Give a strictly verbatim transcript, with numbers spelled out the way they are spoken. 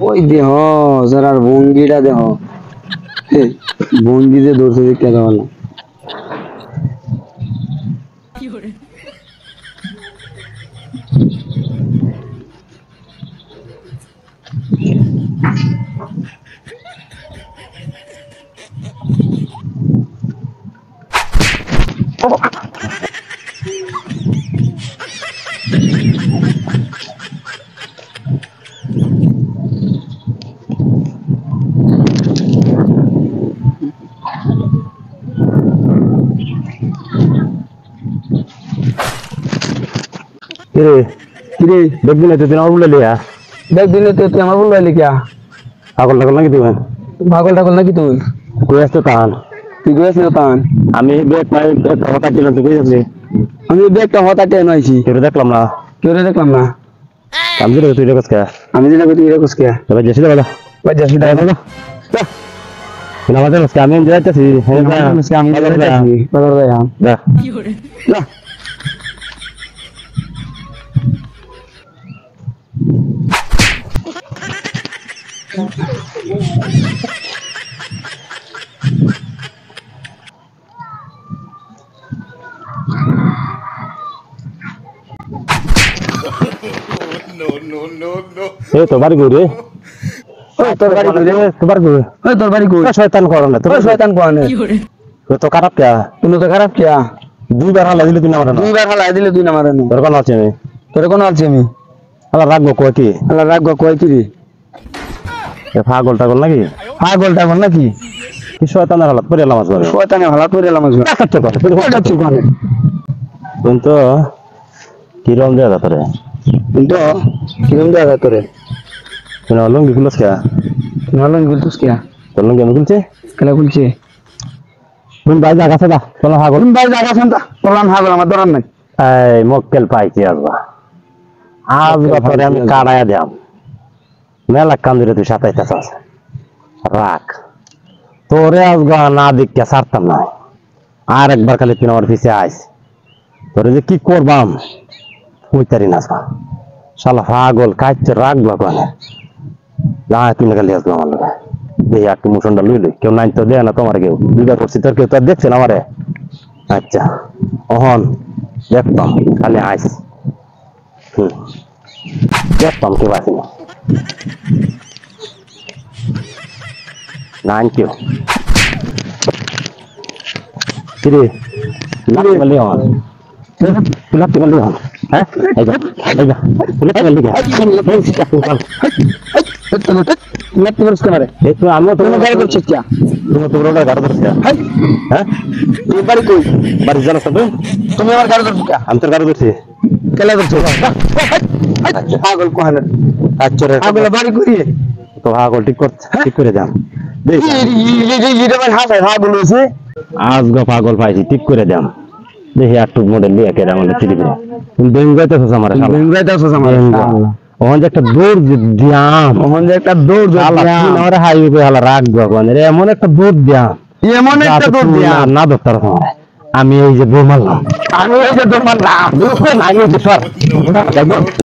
ওই দেহ যারার ভঙ্গিটা দেহ ভঙ্গি যে ধরছে দেখতে ভালো কিরে কিরে দেখবি না তুই আমার বলে লিয়া দেখ দিলে তো তুই আমার বললি কিয়া পাগল টাগল নাকি তুই পাগল টাগল নাকি তুই কই আসতো তান তুই গেছ না তান আমি ব্যাগ মাই হঠাৎ দিলাম তুই কই যাবি আমি ব্যাগটা হঠাৎ আনাইছি তোর দেখলাম না কেউ দেখলাম না আমি দিলে তুই রেখেছ কে আমি দিলে তুই রেখোস কে এবার জেসি দাও ভাই যাসি দাই না না আমাদের আমি যাইতেছি হ্যাঁ আমি যাইতাছি বাজার যাই আম দা যা এই তো বাড়ি গরে ওই তোর বাড়ি কই রে তোর বাড়ি গরে ওই তোর বাড়ি কই শয়তান করো না তোর ওই শয়তান কোনে তুই তো খারাপ কে তুমি তো খারাপ কিয়া দুইবার হালা দিলে তুই না মারা না দুইবার হালাই দিলে তুই না মারেনি তোর কোন আছে আমি তোর কোন আছে আমি হালা রাখবো কই কি আল্লাহ রাখবো কই কি রে এ পাগল টাগল নাকি পাগল টাগল নাকি কি শয়তানের হালাত করে নামাজ পড়ে শয়তানে ভালো করে এলাম আজকে কাকাচ্ছ কথা ওটা ঠিক কোনে তুই তো কিরম দেয়া তারে কিন্তু কিরম দেখা তোরে তুই না লঙ্গি খুলছ কে নলন গুলতুস কিয়া তোর লঙ্গি আমি খুলছে কেলা খুলছে তুমি বাই জায়গা আছে দা চলো পাগল তুমি ভাই জায়গা শুনতা বললাম হাগল আমার দরান নাই এই মক্কেল পাইছি আজবা আজবা তোরে আমি কাড়ায়া দিয়াম মেলা কাম দিলে তুই সাতাইতে চাস রাখ তোরে আজগা না দিকে ছাড়তাম না আর একবার খালি তুই আমার পিছিয়ে আইস তোরে যে কি করবাম কইতারি না শালা পাগল কাইতে রাখবা কোনে না তুই না খালি আসবো আমার লোক দেখি একটু মুসনটা লুই লই কেউ নাই তো দেয় না তোমার কেউ দুইবার করছি তোর কেউ তো আর দেখছে না আমারে আচ্ছা অহন দেখতাম খালি আইস হুম দেখতাম কেউ আসি না নাইন কেউ কিরে লাঠি মারলি হন তুই লাঠি মারলি হন হ্যাঁ এই যা এই যা তুই লাঠি মারলি নেট নিউজ করে এই তো আমিও তুমি তোমার গাড়ি করছিস কিয়া তুমি তো বড় গাড়ি ধরছিস হ্যাঁ তুই বাড়ি কই বাড়ি জানাস তুমি তুমি আমার গাড়ি ধরছিস কিয়া আমি তোর গাড়ি ধরছি কেলা ধরছিস পাগল কোহানে আচ্ছা রে পাগল বাড়ি করি তো পাগল ঠিক কর ঠিক করে দাম দেখ এটা ভাই হাসাই পাগল হইছে আজ গো পাগল পাইছি ঠিক করে দাম দেখি একটু মডেল নিয়ে কেডা আমাদের চিঠি করে তুমি বেঙ্গাইতেছস আমার শালা বেঙ্গাইতাছস আমার ওখান যে একটা দৌড় দিয়াম ওখান যে একটা দৌড় দিয়াম আমার হাইওয়ে হালা রাখবো মানে এমন একটা দৌড় দিয়াম এমন একটা দৌড় দিয়াম না দরকার আমি এই যে দৌড় মারলাম আমি এই যে দৌড় মারলাম আমি এই যে সর